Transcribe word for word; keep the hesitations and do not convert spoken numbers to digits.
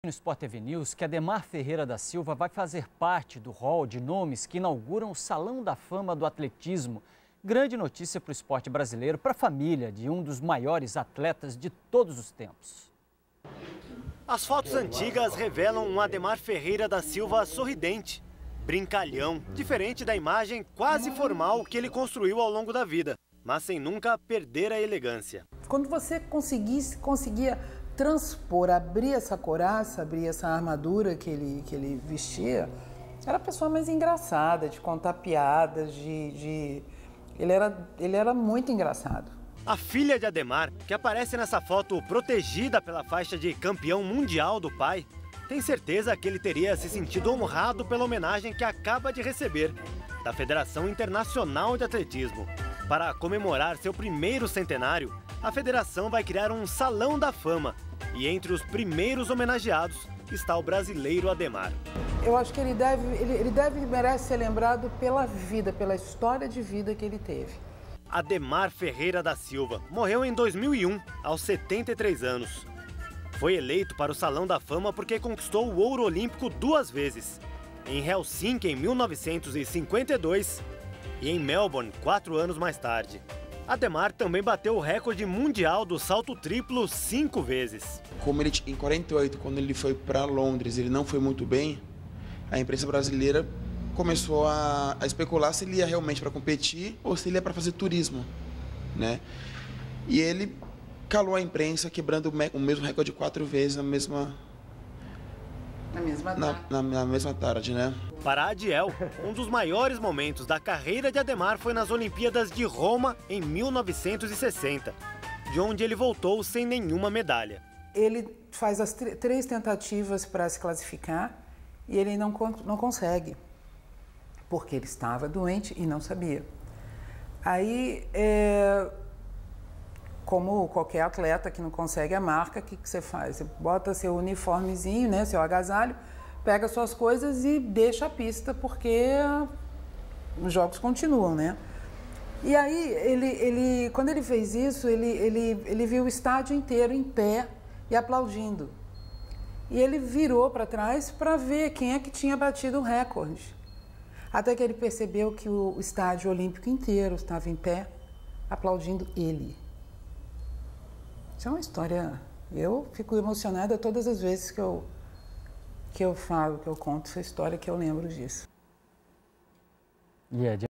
No Sport T V News que Ademar Ferreira da Silva vai fazer parte do hall de nomes que inauguram o Salão da Fama do Atletismo. Grande notícia para o esporte brasileiro, para a família de um dos maiores atletas de todos os tempos. As fotos antigas revelam um Ademar Ferreira da Silva sorridente, brincalhão, diferente da imagem quase formal que ele construiu ao longo da vida, mas sem nunca perder a elegância. Quando você conseguisse, conseguia transpor, abrir essa couraça, abrir essa armadura que ele, que ele vestia, era a pessoa mais engraçada, de contar piadas, de... de... Ele, era, ele era muito engraçado. A filha de Ademar, que aparece nessa foto protegida pela faixa de campeão mundial do pai, tem certeza que ele teria se sentido honrado pela homenagem que acaba de receber da Federação Internacional de Atletismo. Para comemorar seu primeiro centenário, a federação vai criar um Salão da Fama e entre os primeiros homenageados está o brasileiro Ademar. Eu acho que ele deve, ele, ele deve merece ser lembrado pela vida, pela história de vida que ele teve. Ademar Ferreira da Silva morreu em dois mil e um, aos setenta e três anos. Foi eleito para o Salão da Fama porque conquistou o ouro olímpico duas vezes, em Helsinki em mil novecentos e cinquenta e dois e em Melbourne quatro anos mais tarde. Ademar também bateu o recorde mundial do salto triplo cinco vezes. Como ele em quarenta e oito, quando ele foi para Londres, ele não foi muito bem, a imprensa brasileira começou a, a especular se ele ia realmente para competir ou se ele ia para fazer turismo, né? E ele calou a imprensa, quebrando o mesmo recorde quatro vezes na mesma na mesma na, na, na mesma tarde, né? Para Adiel, um dos maiores momentos da carreira de Ademar foi nas Olimpíadas de Roma em mil novecentos e sessenta, de onde ele voltou sem nenhuma medalha. Ele faz as três tentativas para se classificar e ele não, não consegue, porque ele estava doente e não sabia. Aí, é, como qualquer atleta que não consegue a marca, o que, que você faz? Você bota seu uniformezinho, né, seu agasalho, pega suas coisas e deixa a pista, porque os jogos continuam, né? E aí, ele, ele, quando ele fez isso, ele, ele, ele viu o estádio inteiro em pé e aplaudindo. E ele virou para trás para ver quem é que tinha batido o recorde. Até que ele percebeu que o estádio olímpico inteiro estava em pé, aplaudindo ele. Isso é uma história... Eu fico emocionada todas as vezes que eu, que eu falo, que eu conto essa história, que eu lembro disso. E é de